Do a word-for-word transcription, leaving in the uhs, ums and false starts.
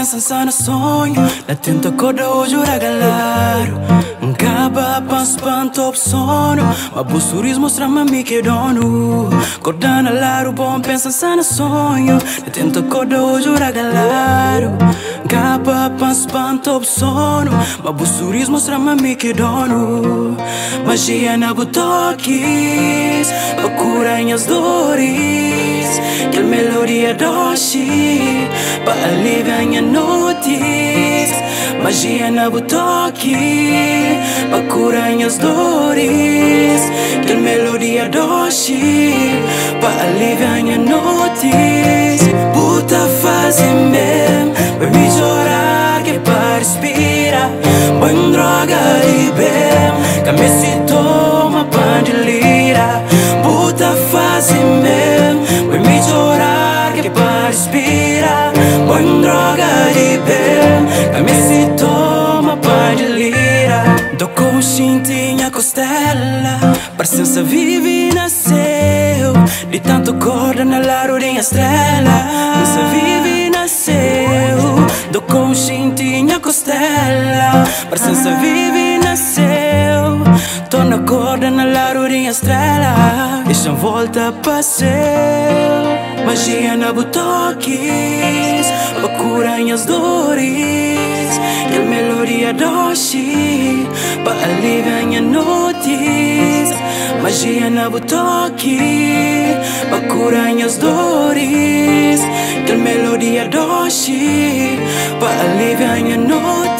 pensando só no sonho. Na tenta acordar hoje ora galaro. Acaba panspando op sono. Ma bussuris mostra-me a mim que é dono. Acordando laro, bom pensando só no sonho. Na tenta acordar hoje ora galaro. Acaba panspando op sono. Ma bussuris mostra-me a mim que é dono. Magia na butoques, procura minhas dores. Que a melodia doce, para aliviar minha noites. Magia na butoque, procura minhas dores. Que a melodia doce, para aliviar minha noites. Puta fase mesmo, vai me chorar que para respirar. Põe droga e bem, que me se toma pan de lira. Puta fase mesmo, vai me chorar que para respirar. Põe droga e bem, que me se toma pan de lira. Do conscientinha costela, presença vive e nasceu. De tanto corda na larurinha estrela, presença vive e nasceu. Do conscientinha costela, presença vive e nasceu. Tô na corda na larurinha estrela, deixa volta passeu. Magia na butoques, procura minhas dores. E a melodia doce, para aliviar minha noites. Magia na butoque, procura minhas dores. Que a melodia doce, para aliviar minha noites.